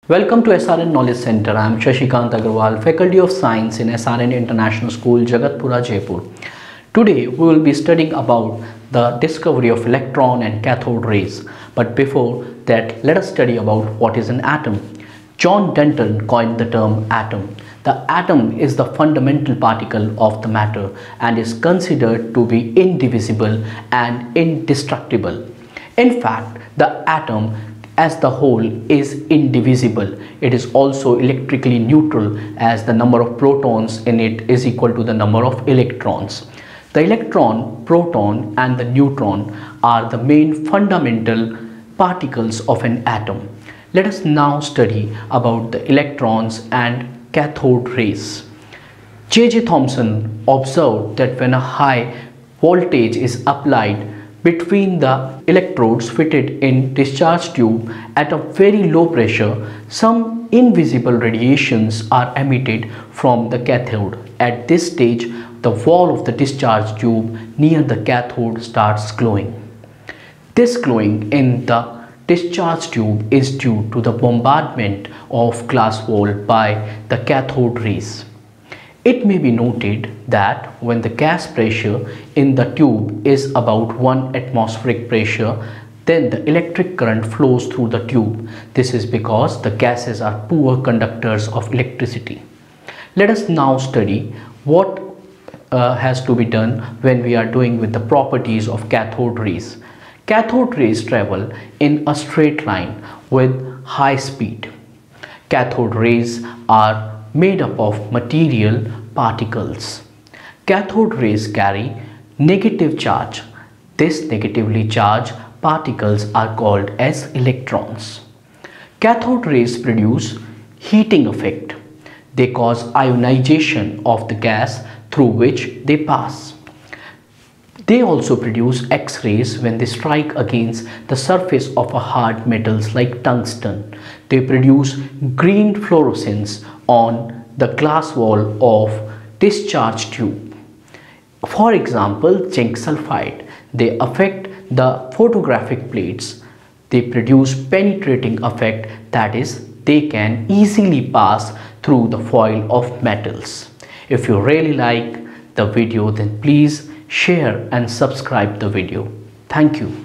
Welcome to SRN Knowledge Center. I am Shashikant Agarwal, Faculty of Science in SRN International School, Jagatpura, Jaipur. Today we will be studying about the discovery of electron and cathode rays. But before that, let us study about what is an atom. John Denton coined the term atom. The atom is the fundamental particle of the matter and is considered to be indivisible and indestructible. In fact, the atom as the whole is indivisible. It is also electrically neutral as the number of protons in it is equal to the number of electrons. The electron, proton and the neutron are the main fundamental particles of an atom. Let us now study about the electrons and cathode rays. J.J. Thomson observed that when a high voltage is applied between the electrodes fitted in discharge tube at a very low pressure, some invisible radiations are emitted from the cathode. At this stage, the wall of the discharge tube near the cathode starts glowing. This glowing in the discharge tube is due to the bombardment of glass wall by the cathode rays. It may be noted that when the gas pressure in the tube is about 1 atmospheric pressure, then the electric current flows through the tube. This is because the gases are poor conductors of electricity. Let us now study what has to be done when we are doing with the properties of cathode rays. Cathode rays travel in a straight line with high speed. Cathode rays are made up of material particles. Cathode rays carry negative charge. These negatively charged particles are called as electrons. Cathode rays produce heating effect. They cause ionization of the gas through which they pass. They also produce X-rays when they strike against the surface of a hard metals like tungsten. They produce green fluorescence on the glass wall of discharge tube. For example, zinc sulfide. They affect the photographic plates. They produce penetrating effect, that is, they can easily pass through the foil of metals. If you really like the video, then please share and subscribe the video. Thank you.